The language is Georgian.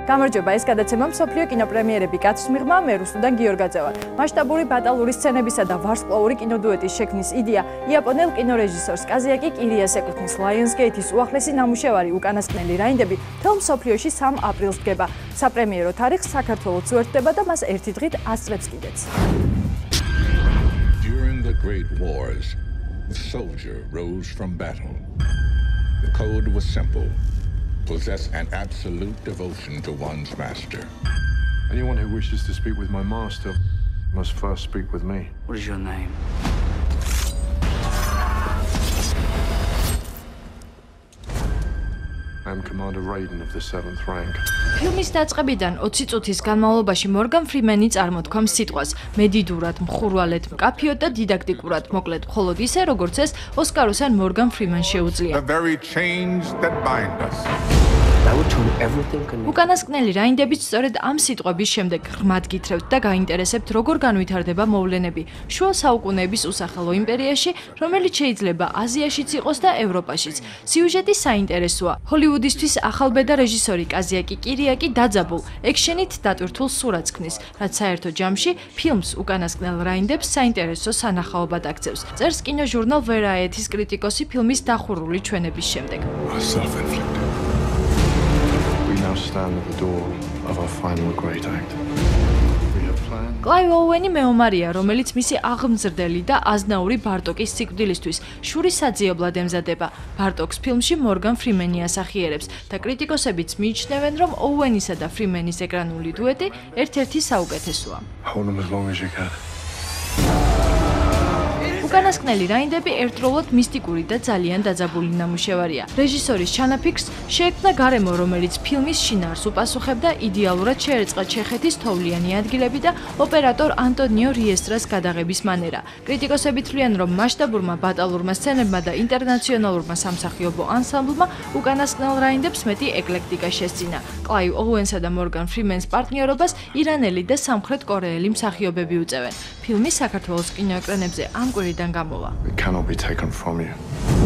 გამარჯობა, ეს გადაცემა მსოფლიო კინოპრემიერები კაცის მიღმა, მე რუსუდან გიორგაძე ვარ. მასშტაბური ბატალური სცენებისა და ვარსკვლავური კინოდუეტის შექმნის იდეა იაპონელ კინორეჟისორს კაზიაკი კირიას ეკუთვნის Lionsgate-ის უახლესი ნამუშევარი უკანასკნელი რაინდები მთელ მსოფლიოში 3 აპრილს დგება. საპრემიერო თარიღს საქართველოც უერთდება და მას ერთი დღით ასწრებს კიდეც. During the Great Wars, a soldier rose from battle. The code was simple. Possess an absolute devotion to one's master. Anyone who wishes to speak with my master must first speak with me. What is your name? I am Commander Raiden of the 7th rank. ფილმის დაწყებიდან 20 წუთის განმავლობაში მორგან ფრიმენი წარმოთქვამს სიტყვას მედიდურად, მხურვალედ, მკაფიოდ და დიდაქტიკურად, მოკლედ, მხოლოდ ისე, როგორც ეს ოსკაროსან მორგან ფრიმენს შეუძლია. The very chains that bind us. უკანასკნელი რაინდებით სწორედ ამ სიტყვების შემდეგ ღრმად გითხრევთ და გაინტერესებთ, როგორ განვითარდება მოვლენები შუა საუკუნეების უსახელო იმპერიაში, რომელიც შეიძლება აზიაშიც იყოს და ევროპაშიც. სიუჟეტი საინტერესოა. ჰოლივუდისთვის ახალბედა რეჟისორი კაზიაკი კირიაკი დაძაბულ, ექშენით დატვირთულ სურათს ქმნის, რაც საერთო ჯამში ფილმს უკანასკნელ რაინდებს საინტერესო სანახაობად აქცევს. წერს კინოჟურნალ Variety-ის კრიტიკოსი ფილმის დახურული ჩვენების შემდეგ. We now stand at the door of our final great act. We have planned. კლაივ ოუენი მეომარია, რომელიც მისი აღმზრდელი და აზნაური ბარტოკის სიკვდილისთვის შურის საძიებლად ემზადება. ბარტოკს ფილმში მორგან ფრიმენი ასახიერებს და კრიტიკოსებიც მიიჩნევენ, რომ ოუენისა და ფრიმენის ეკრანული დუეტი ერთ-ერთი საუკეთესოა. Hold them as long as you can. უკანასკნელი რაინდები ერთდროულად მისტიკური და ძალიან დაძაბული ნამუშევარია. რეჟისორის ჩანაფიქრს შეექმნა გარემო, რომელიც ფილმის შინაარსს უპასუხებდა, იდეალურად შეერწყა ჩეხეთის თოვლიანი ადგილები და ოპერატორ ანტონიო риესტრას გადაღების მანერა. კრიტიკოსები თვლიან, რომ მასშტაბურმა ბატალურმა სცენებმა და ინტერნაციონალურმა სამსახიობო ანსამბლმა უკანასკნელ რაინდებს მეტი ეკლექტიკა შესძინა. კლაივ ოუენსა და მორგან ფრიმენს პარტნიორობას ირანელი და სამხრეთ კორეელი მსახიობები უწევენ. ფილმი საქართველოს კინოეკრანებზე ამ კვირიდან გამოვა. It cannot be taken from you.